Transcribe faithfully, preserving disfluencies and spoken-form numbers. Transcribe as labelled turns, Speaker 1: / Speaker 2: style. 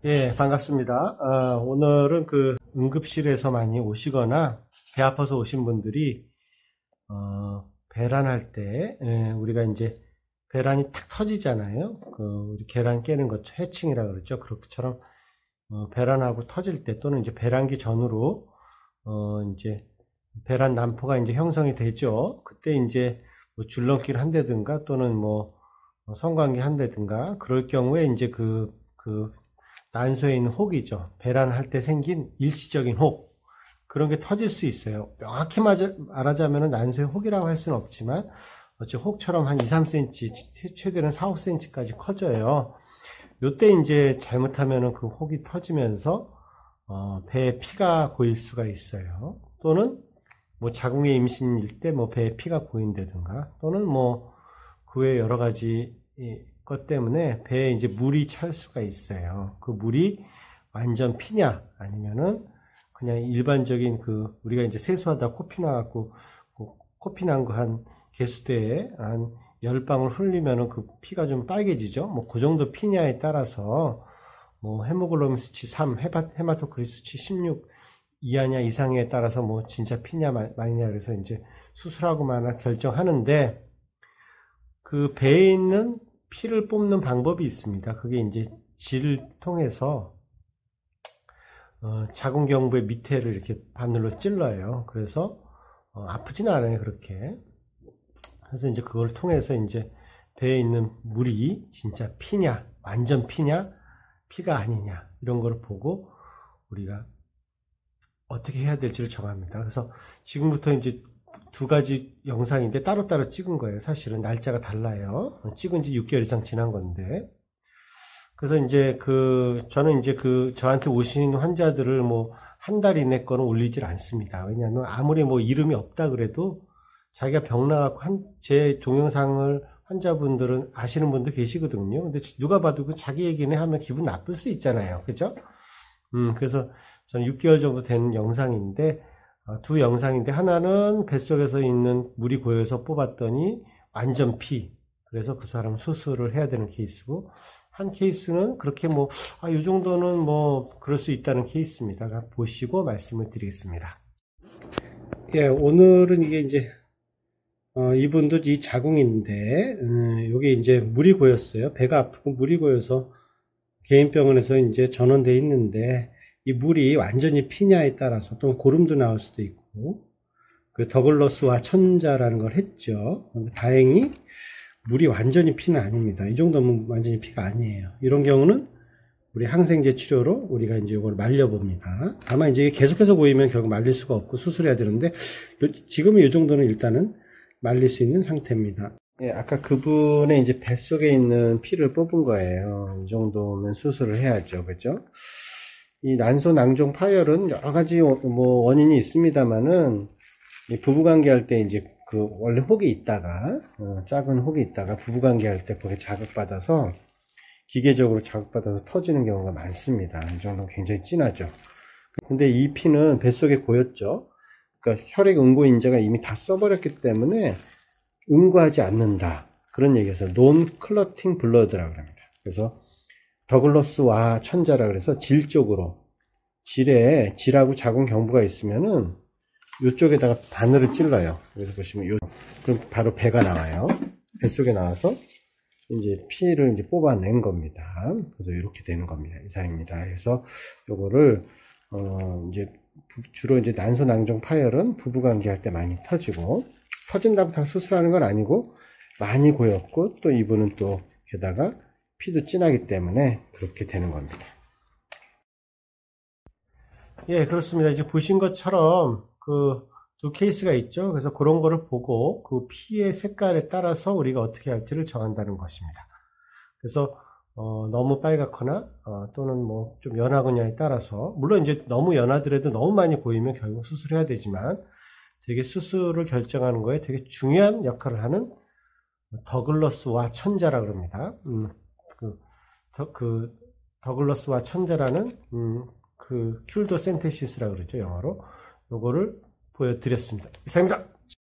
Speaker 1: 예, 반갑습니다. 아, 오늘은 그 응급실에서 많이 오시거나 배 아파서 오신 분들이 어, 배란할 때 예, 우리가 이제 배란이 탁 터지잖아요. 그 우리 계란 깨는 것 해칭이라 그러죠. 그렇처럼 어, 배란하고 터질 때 또는 이제 배란기 전후로 어, 이제 배란 난포가 이제 형성이 되죠. 그때 이제 뭐 줄넘기를 한다든가 또는 뭐 성관계 한다든가 그럴 경우에 이제 그, 그 난소에 있는 혹이죠. 배란할 때 생긴 일시적인 혹. 그런 게 터질 수 있어요. 명확히 말하자면 난소의 혹이라고 할 수는 없지만, 어째 혹처럼 한 이, 삼 센티미터, 최대는 사, 오 센티미터까지 커져요. 요때 이제 잘못하면 그 혹이 터지면서, 어, 배에 피가 고일 수가 있어요. 또는, 뭐 자궁의 임신일 때 뭐 배에 피가 고인다든가, 또는 뭐, 그 외 여러 가지, 것 때문에 배에 이제 물이 찰 수가 있어요. 그 물이 완전 피냐 아니면은 그냥 일반적인 그 우리가 이제 세수하다 코피 나갖고 그 코피 난 거 한 개수대에 한 열 방울 흘리면은 그 피가 좀 빨개지죠. 뭐 그 정도 피냐에 따라서 뭐 헤모글로빈 수치 삼, 헤마, 헤마토크리트 수치 십육 이하냐 이상에 따라서 뭐 진짜 피냐 많이냐 그래서 이제 수술하고 마나 결정하는데 그 배에 있는 피를 뽑는 방법이 있습니다. 그게 이제 질을 통해서 어, 자궁경부의 밑에를 이렇게 바늘로 찔러요. 그래서 어, 아프지는 않아요, 그렇게. 그래서 이제 그걸 통해서 이제 배에 있는 물이 진짜 피냐, 완전 피냐, 피가 아니냐 이런 걸 보고 우리가 어떻게 해야 될지를 정합니다. 그래서 지금부터 이제 두 가지 영상인데 따로따로 찍은 거예요. 사실은 날짜가 달라요. 찍은 지 육 개월 이상 지난 건데. 그래서 이제 그, 저는 이제 그, 저한테 오신 환자들을 뭐, 한 달 이내 거는 올리질 않습니다. 왜냐하면 아무리 뭐 이름이 없다 그래도 자기가 병 나갖고 한, 제 동영상을 환자분들은 아시는 분도 계시거든요. 근데 누가 봐도 그 자기 얘기는 하면 기분 나쁠 수 있잖아요. 그죠? 음, 그래서 저는 육 개월 정도 된 영상인데, 두 영상인데 하나는 뱃속에서 있는 물이 고여서 뽑았더니 완전 피. 그래서 그 사람 수술을 해야 되는 케이스고 한 케이스는 그렇게 뭐, 아, 이 정도는 뭐 그럴 수 있다는 케이스입니다. 보시고 말씀을 드리겠습니다. 예, 오늘은 이게 이제 어, 이분도 이 자궁인데 음, 여기 이제 물이 고였어요. 배가 아프고 물이 고여서 개인병원에서 이제 전원돼 있는데 이 물이 완전히 피냐에 따라서 또 고름도 나올 수도 있고 그 더글러스와 천자라는 걸 했죠. 다행히 물이 완전히 피는 아닙니다. 이 정도면 완전히 피가 아니에요. 이런 경우는 우리 항생제 치료로 우리가 이제 이걸 말려봅니다. 다만 이제 계속해서 고이면 결국 말릴 수가 없고 수술해야 되는데 지금은 이 정도는 일단은 말릴 수 있는 상태입니다. 예, 아까 그분의 이제 뱃속에 있는 피를 뽑은 거예요. 이 정도면 수술을 해야죠. 그죠? 이 난소 낭종 파열은 여러 가지 뭐 원인이 있습니다만은 부부관계 할 때 이제 그 원래 혹이 있다가 어, 작은 혹이 있다가 부부관계 할 때 거기에 자극받아서 기계적으로 자극받아서 터지는 경우가 많습니다. 이 정도는 굉장히 진하죠. 근데 이 피는 뱃속에 고였죠. 그러니까 혈액 응고 인자가 이미 다 써버렸기 때문에 응고하지 않는다. 그런 얘기에서 논 클러팅 블러드라고 합니다. 그래서 더글러스와 천자라 그래서 질 쪽으로 질에 질하고 자궁 경부가 있으면은 이쪽에다가 바늘을 찔러요. 그래서 보시면 요 그럼 바로 배가 나와요. 뱃속에 나와서 이제 피를 이제 뽑아낸 겁니다. 그래서 이렇게 되는 겁니다. 이상입니다. 그래서 요거를 어 이제 주로 이제 난소 낭종 파열은 부부관계 할 때 많이 터지고 터진다고 다 수술하는 건 아니고 많이 고였고 또 이분은 또 게다가 피도 진하기 때문에 그렇게 되는 겁니다. 예, 그렇습니다. 이제 보신 것처럼 그 두 케이스가 있죠. 그래서 그런 거를 보고 그 피의 색깔에 따라서 우리가 어떻게 할지를 정한다는 것입니다. 그래서 어, 너무 빨갛거나 어, 또는 뭐 좀 연하거냐에 따라서 물론 이제 너무 연하더라도 너무 많이 고이면 결국 수술해야 되지만 되게 수술을 결정하는 거에 되게 중요한 역할을 하는 더글러스와 천자라 그럽니다. 음, 그, 더, 그 더글러스와 천자라는 음, 그 큐르도 센테시스라 그러죠 영어로. 요거를 보여드렸습니다. 이상입니다.